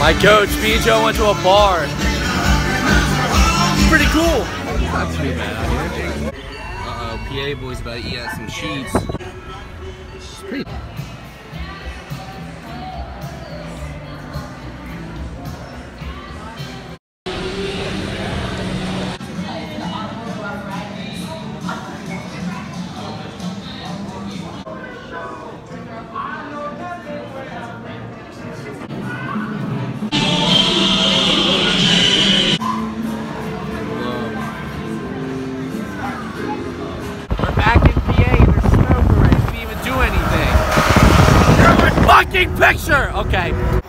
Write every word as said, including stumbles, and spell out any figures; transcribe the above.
My coach, me and Joe went to a bar. Pretty cool. Not too bad out here. Uh-oh, P A boy's about to eat out some sheets. It's pretty... Fucking picture! Okay.